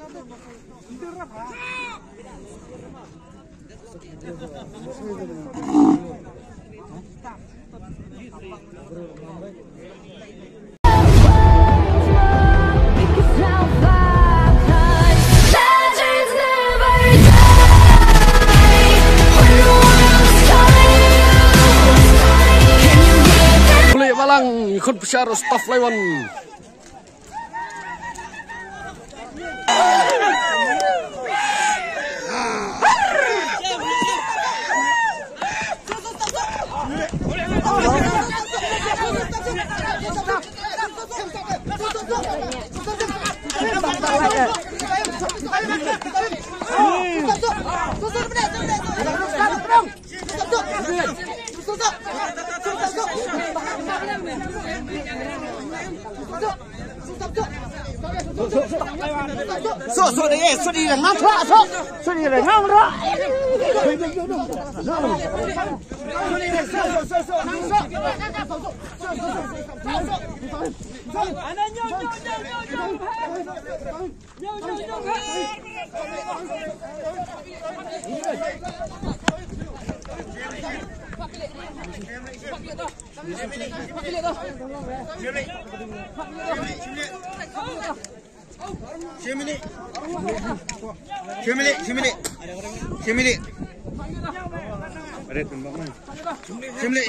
Ikut besar staff lawan. So đấy, so đi là ngang ra, so đi là ngang ra. Cemili. Ada tembak mana? Cemili.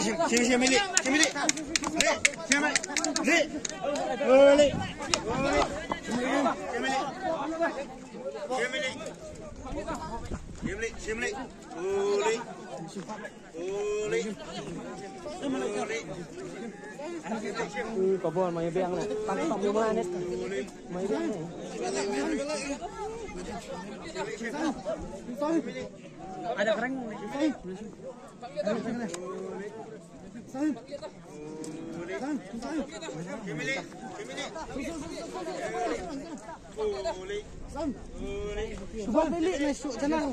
Kabon may biang na. Pangpam yung mga net. May biang na. Ada kereng. Buat beli masuk tenang.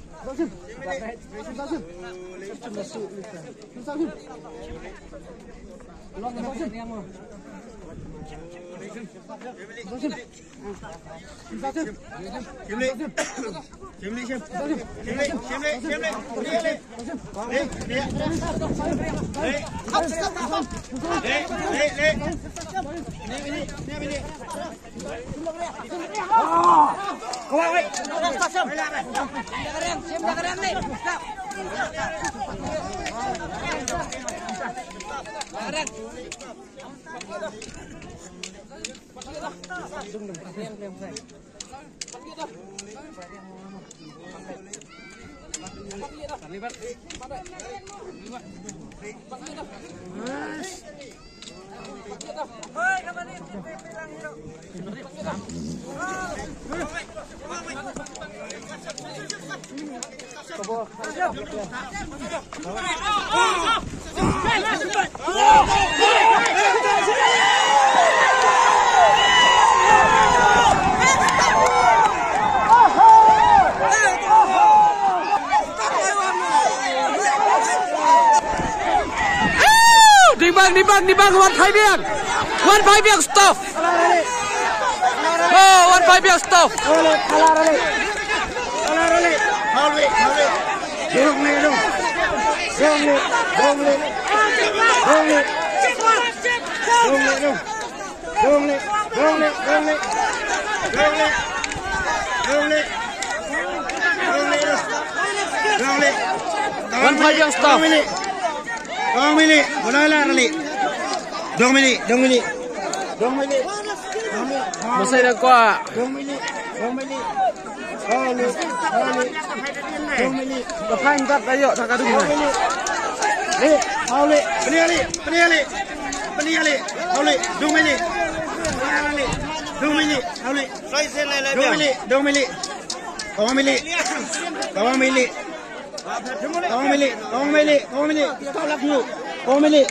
Dibang Wan Phai Biang stop. Oh, Wan Phai Biang stop. Wan Phai Biang stop. 2 minit, bolehlah ralik. 2 minit. Masih dah kuat. 2 minit. Lepas tak ayo tak ada guna. Penili. 2 minit. Tolak dulu. 2 minit.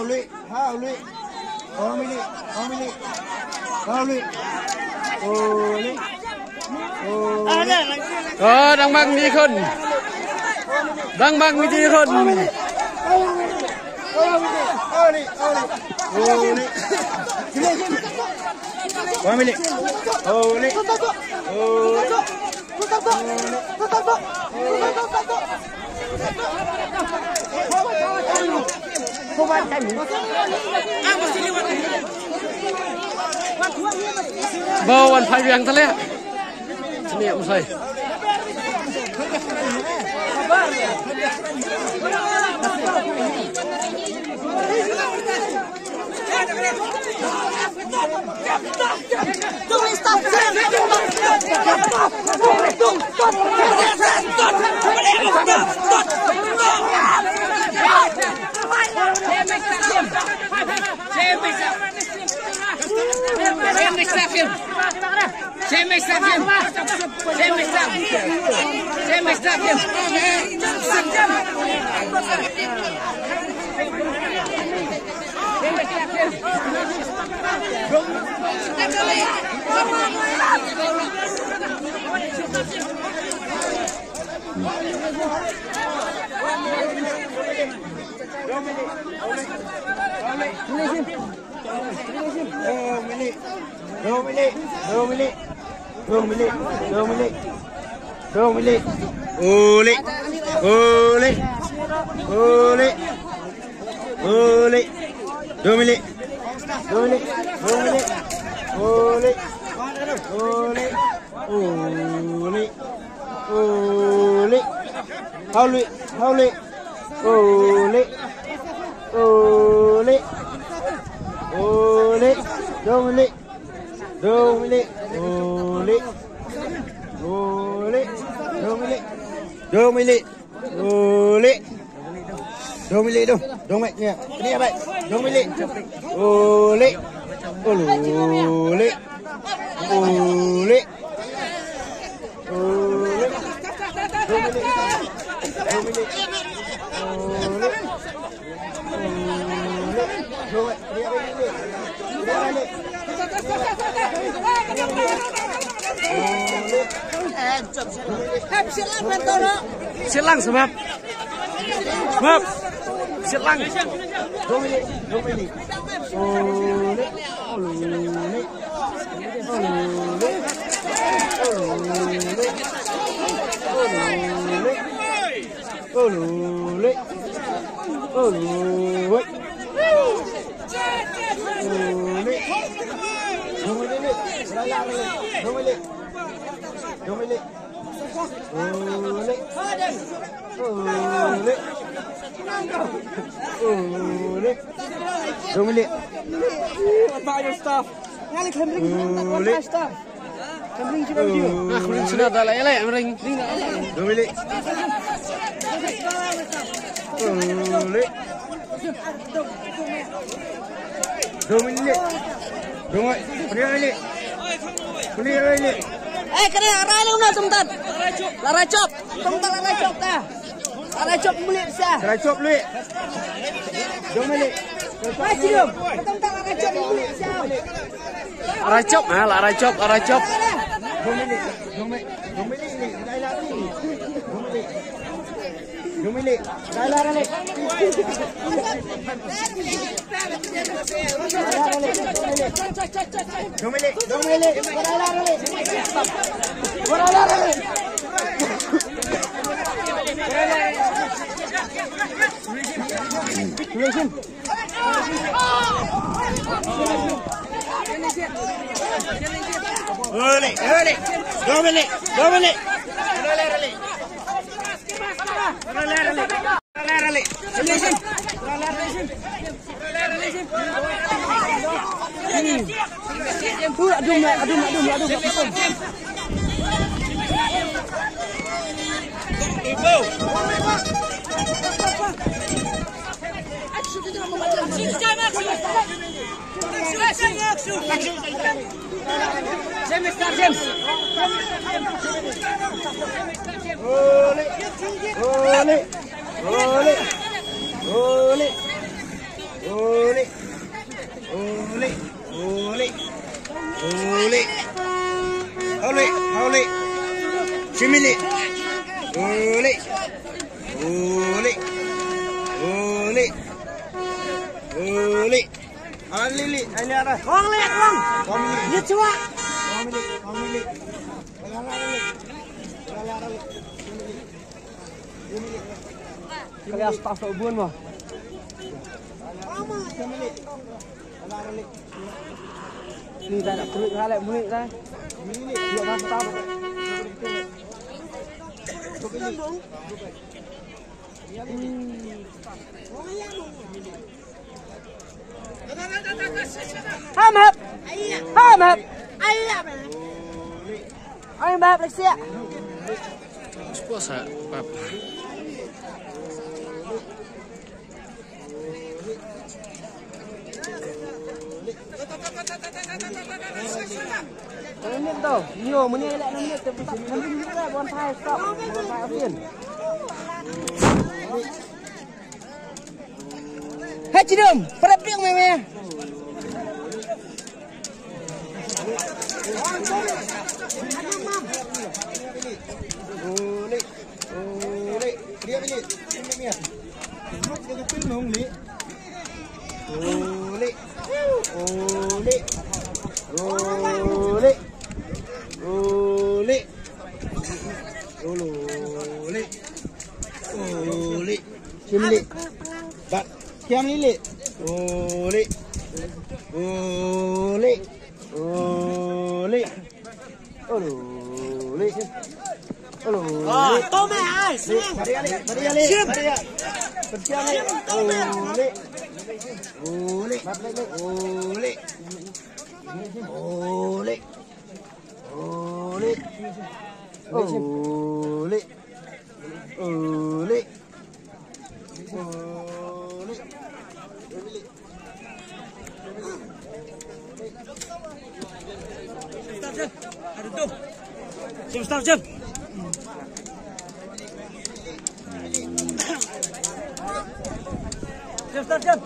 lụy hao lụy ô mi lị hao lụy ô lị đang mang đi khôn đang mang đi khôn ô lị ô lị ô lị ô lị bơวันไฟเวียงทะเลเนี่ยมันใส่siết lăng sebab siết lăng sudah dah lelek ring. Kena arai lu na tumtan. Larai cop. Tumtan larai cop ta. Larai cop mulit sa. Larai cop luy. Jom beli. Masih dong. Tumtan larai cop mulit sa. Larai cop, larai cop. Jom beli ni. Dai lari. Jom beli. Dai lari. Jom beli. Ole. Uli. Uli. Lili, ini ada. Kuang le, kuang. Dia cua. Uli. Kali astaf tak ubun mah. Ni dah nak kulit halak mulik dah. Dia dah tahu. Hamap. Ayah bab lagi. Puasa, Pap. Minit tau. Yo, menit elak minit tempat. Nanti juga buat thai stop. Buat thai option. Hai cidum, perap dia meme. Uli. Dia pilih. Ini. Dia pilih Uli. Uli. Cimli. Bat. Kiam lili. Uli. Tome ai. Stop jam. Stop jam.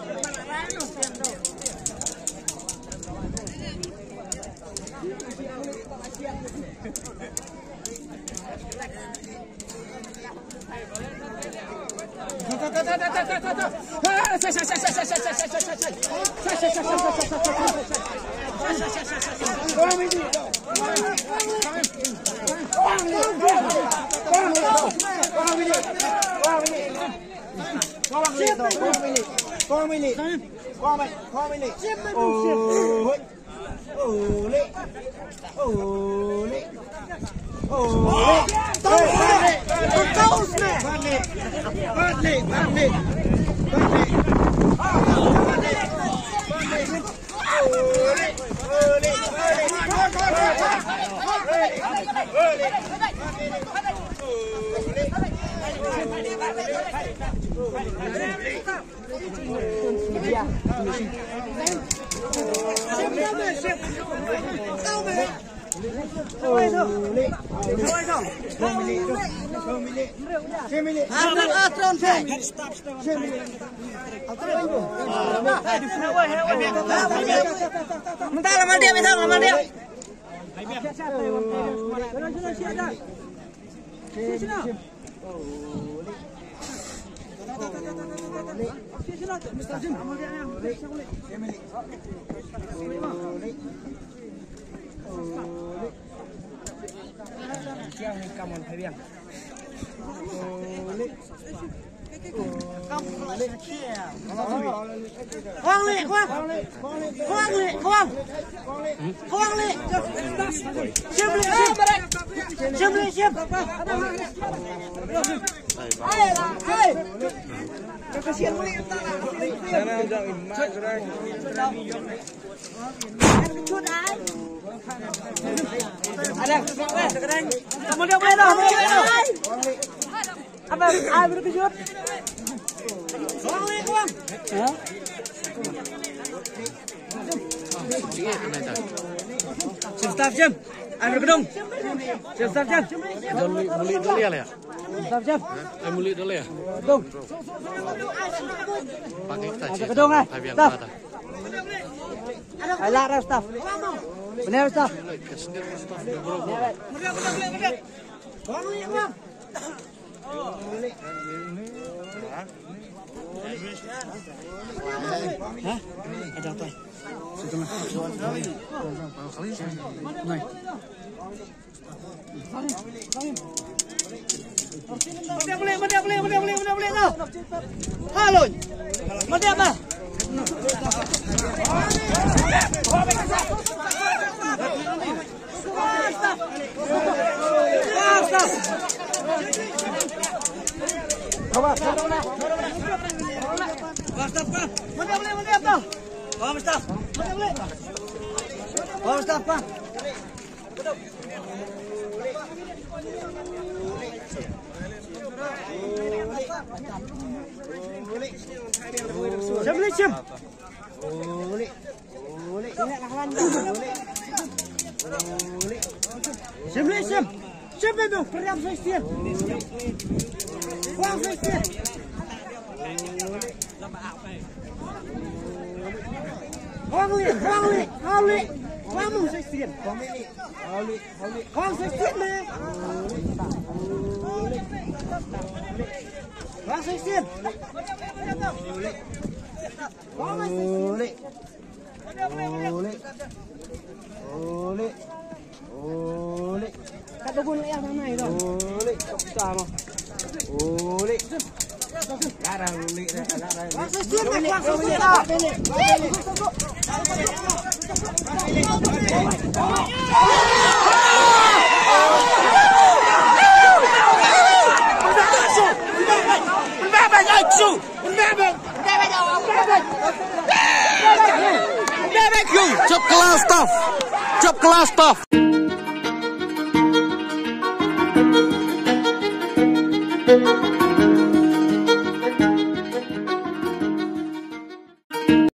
Stop jam. Ambil gedung. Stop jam. Muli dulu ya. Stop jam. Muli dulu ya. Gedung. Pakai kita. Ada gedung eh. Stop. Alah stop. Benar stop. Hah? Ada apa? Setengah. Naik. Boleh tau. Halo. Mati apa? Siapa itu? Periam Sestian. Wang Sestian. Wang Li. Wang Sestian. Wang Sestian deh. Wang Sestian. Ole. Kata guna yang mana itu? Ole. Sama. Ole. Darah ole. Wang Sestian. Job kelas staff. Job kelas staff.